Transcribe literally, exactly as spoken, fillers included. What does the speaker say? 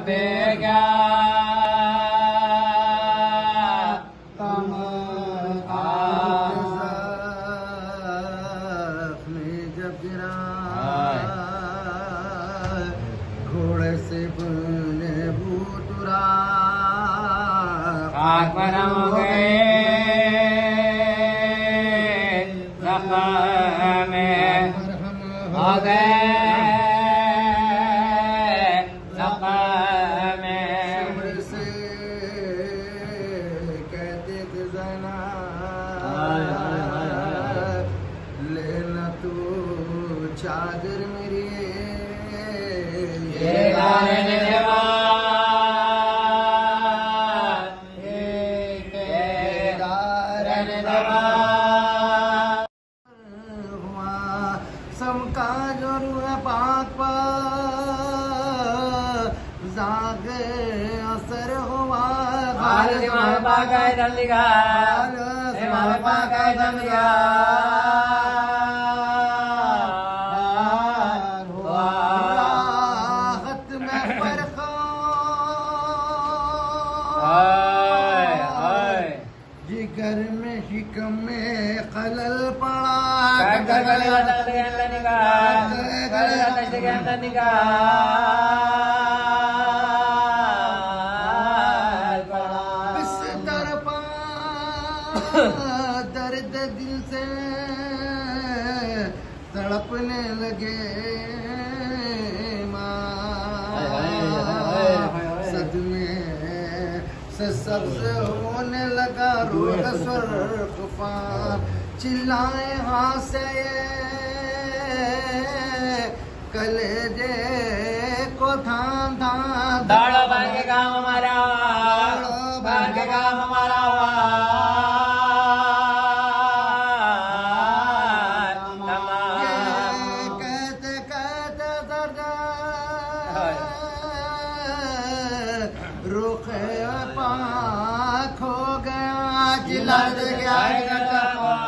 बेगा कम में जब गिरा घोड़े से बुने बूटुरा खाक बरम गए जख्म में हो गए जख्म में से कहते थे जना लेना तू चादर मेरी ये गारन देवा समका जरूर पाक पर जागे असर हुआ भारत इमाम पाक है दंदिगा इमाम पाक है दंदिगा राहत में फरखा जिगर में शिकम में खलल पड़ा बिस्तर पर दर्द दिल से तड़पने लगे सदमे से सब्ज होने लगा रोग सुर्खफान चिल्लाए हाथ से कलेजे को थाम थाम दाड़ा बार के काम हमारा बार के काम हमारा कहते कहते दर्द रुखे पाक हो गया जिला गया